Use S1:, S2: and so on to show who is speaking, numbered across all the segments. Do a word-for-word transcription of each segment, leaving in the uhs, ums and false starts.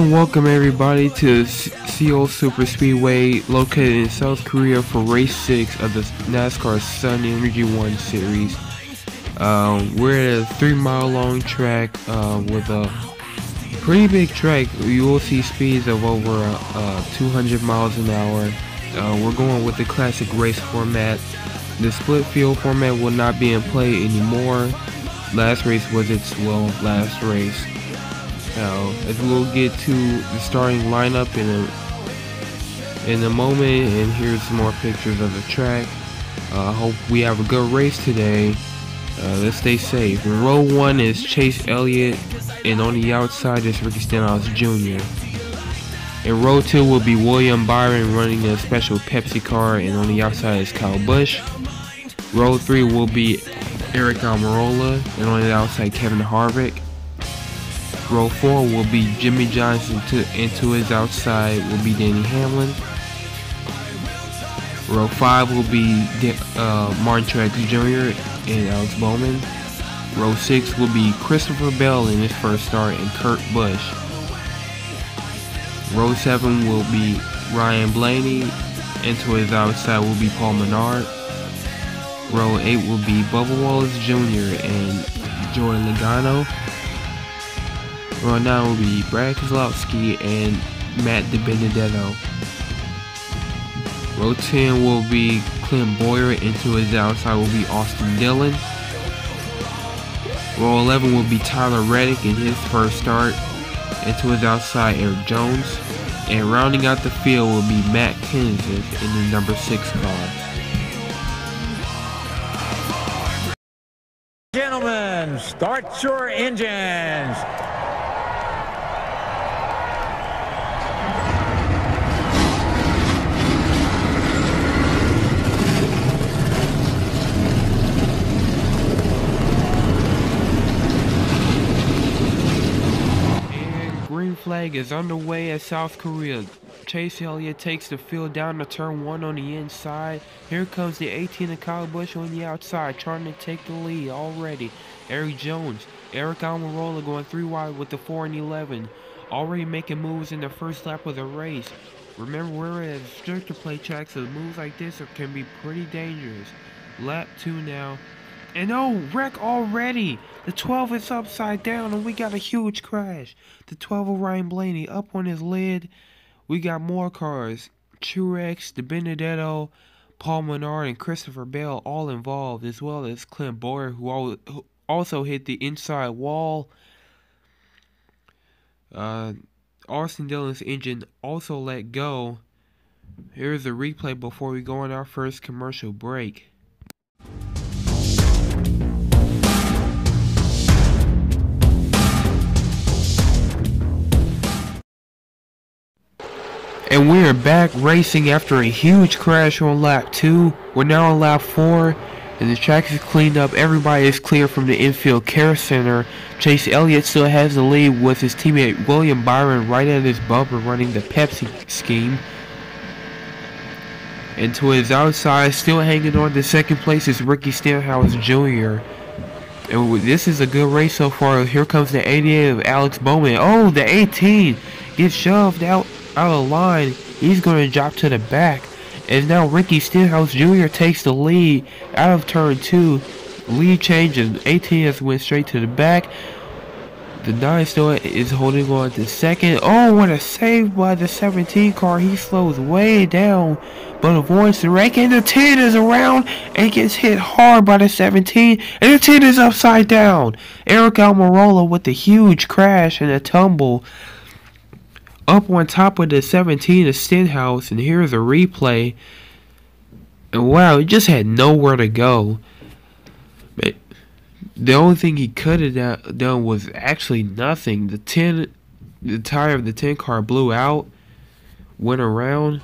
S1: And welcome everybody to Seoul Super Speedway, located in South Korea, for race six of the NASCAR Sun Energy One series. Um, we're at a three mile long track uh, with a pretty big track. You will see speeds of over uh, two hundred miles an hour. Uh, we're going with the classic race format. The split field format will not be in play anymore. Last race was its well last race. Now, as we'll get to the starting lineup in a in a moment, and here's some more pictures of the track. I uh, hope we have a good race today. Uh, let's stay safe. In row one is Chase Elliott, and on the outside is Ricky Stenhouse Junior In row two will be William Byron running a special Pepsi car, and on the outside is Kyle Busch. Row three will be Aric Almirola, and on the outside Kevin Harvick. Row four will be Jimmie Johnson, to, and to his outside will be Denny Hamlin. Row five will be uh, Martin Truex Junior and Alex Bowman. Row six will be Christopher Bell in his first start and Kurt Busch. Row seven will be Ryan Blaney, and to his outside will be Paul Menard. Row eight will be Bubba Wallace Junior and Joey Logano. Row nine will be Brad Keselowski and Matt DiBenedetto. Row ten will be Clint Bowyer, and to his outside will be Austin Dillon. Row eleven will be Tyler Reddick in his first start, and to his outside Erik Jones. And rounding out the field will be Matt Kenseth in the number six car.
S2: Gentlemen, start your engines.
S1: Flag is underway at South Korea. Chase Elliott takes the field down to turn one on the inside. Here comes the eighteen of Kyle Busch on the outside, trying to take the lead already. Erik Jones, Aric Almirola going three wide with the four and eleven, already making moves in the first lap of the race. Remember, we're at a stricter play track, so moves like this are, can be pretty dangerous. Lap two now. And oh, wreck already! The twelve is upside down and we got a huge crash. The twelve of Ryan Blaney up on his lid. We got more cars. Truex, DiBenedetto, Paul Menard, and Christopher Bell all involved, as well as Clint Bowyer, who also hit the inside wall. Uh, Austin Dillon's engine also let go. Here's a replay before we go on our first commercial break. And we are back racing after a huge crash on lap two. We're now on lap four, and the track is cleaned up. Everybody is clear from the infield care center. Chase Elliott still has the lead with his teammate William Byron right at his bumper running the Pepsi scheme. And to his outside, still hanging on to second place, is Ricky Stenhouse Junior And this is a good race so far. Here comes the eighty-eight of Alex Bowman. Oh, the eighteen gets shoved out. out of line. He's going to drop to the back, and now Ricky Stenhouse Junior takes the lead out of turn two. Lead changes. eighteen has went straight to the back. The nine still is holding on to second. Oh, what a save by the seventeen car. He slows way down but avoids the wreck, and the ten is around and gets hit hard by the seventeen, and the ten is upside down. Aric Almirola with a huge crash and a tumble up on top of the seventeen of Stenhouse, and here's a replay. And wow, he just had nowhere to go. But the only thing he could have done was actually nothing. The ten, the tire of the ten car blew out, went around.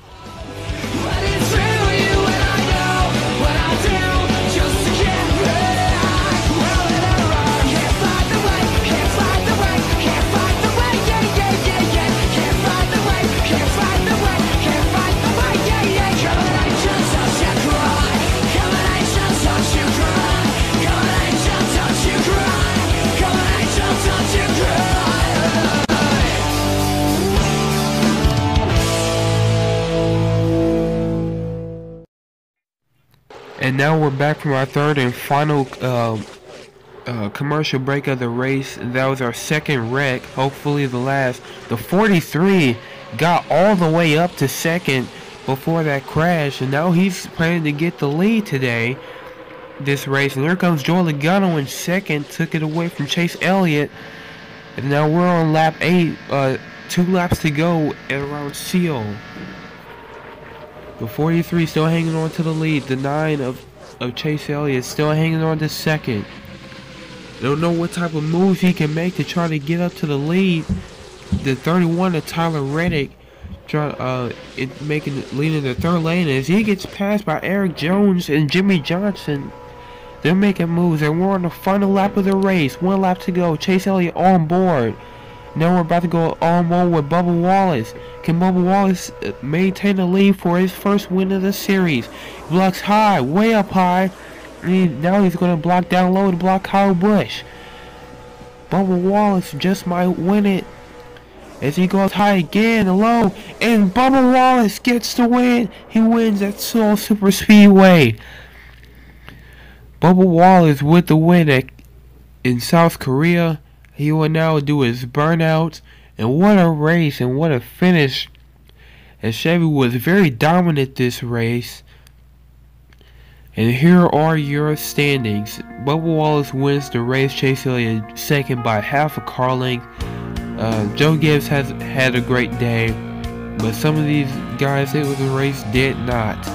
S1: And now we're back from our third and final uh, uh, commercial break of the race. That was our second wreck, hopefully the last. The forty-three got all the way up to second before that crash, and now he's planning to get the lead today, this race. And here comes Joey Logano in second, took it away from Chase Elliott. And now we're on lap eight, uh, two laps to go at around Seal. The forty-three still hanging on to the lead. The nine of, of Chase Elliott still hanging on to second. Don't know what type of moves he can make to try to get up to the lead. The thirty-one of Tyler Reddick try, uh, it making leading the third lane as he gets passed by Eric Jones and Jimmy Johnson. They're making moves, and we're on the final lap of the race. One lap to go. Chase Elliott on board. Now we're about to go on board with Bubba Wallace. Can Bubba Wallace maintain the lead for his first win of the series? He blocks high, way up high. And he, now he's going to block down low to block Kyle Busch. Bubba Wallace just might win it as he goes high again and low. And Bubba Wallace gets the win. He wins at Seoul Super Speedway. Bubba Wallace with the win at, in South Korea. He will now do his burnouts, and what a race and what a finish, as Chevy was very dominant this race. And here are your standings. Bubba Wallace wins the race, Chase Elliott second by half a car length. Uh, Joe Gibbs has had a great day, but some of these guys that was the race did not.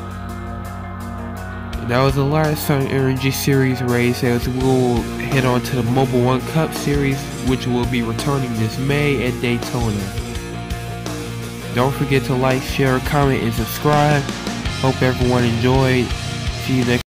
S1: That was the last Sun Energy Series race, as we'll head on to the Mobil One Cup Series, which will be returning this May at Daytona. Don't forget to like, share, comment, and subscribe. Hope everyone enjoyed. See you next